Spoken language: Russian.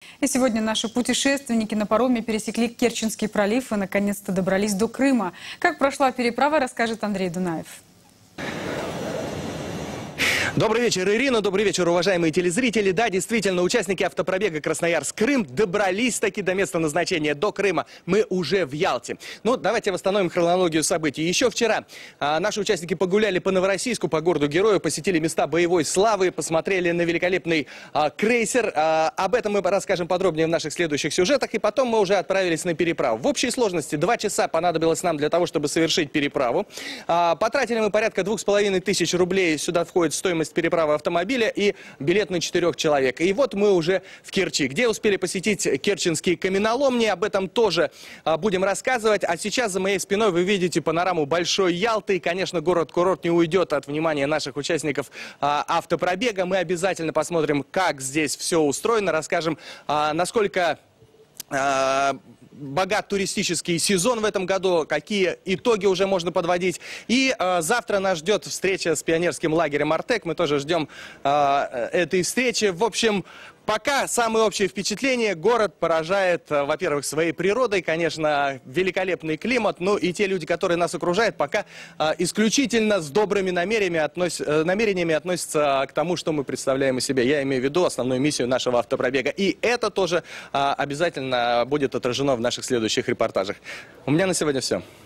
И сегодня наши путешественники на пароме пересекли Керченский пролив и наконец-то добрались до Крыма. Как прошла переправа, расскажет Андрей Дунаев. Добрый вечер, Ирина. Добрый вечер, уважаемые телезрители. Да, действительно, участники автопробега Красноярск-Крым добрались таки до места назначения, до Крыма. Мы уже в Ялте. Ну, давайте восстановим хронологию событий. Еще вчера наши участники погуляли по Новороссийску, по городу-герою, посетили места боевой славы, посмотрели на великолепный крейсер. Об этом мы расскажем подробнее в наших следующих сюжетах. И потом мы уже отправились на переправу. В общей сложности 2 часа понадобилось нам для того, чтобы совершить переправу. Потратили мы порядка 2500 рублей. Сюда входит стоимость переправы автомобиля и билет на 4 человек. И вот мы уже в Керчи, где успели посетить керченские каменоломни. Об этом тоже будем рассказывать. А сейчас за моей спиной вы видите панораму Большой Ялты. И, конечно, город-курорт не уйдет от внимания наших участников автопробега. Мы обязательно посмотрим, как здесь все устроено, расскажем, насколько богат туристический сезон в этом году, какие итоги уже можно подводить. И завтра нас ждет встреча с пионерским лагерем «Артек». Мы тоже ждем этой встречи. В общем, пока самые общие впечатления. Город поражает, во-первых, своей природой, конечно, великолепный климат. Ну и те люди, которые нас окружают, пока исключительно с добрыми намерениями относятся к тому, что мы представляем из себя. Я имею в виду основную миссию нашего автопробега. И это тоже обязательно будет отражено в наших следующих репортажах. У меня на сегодня все.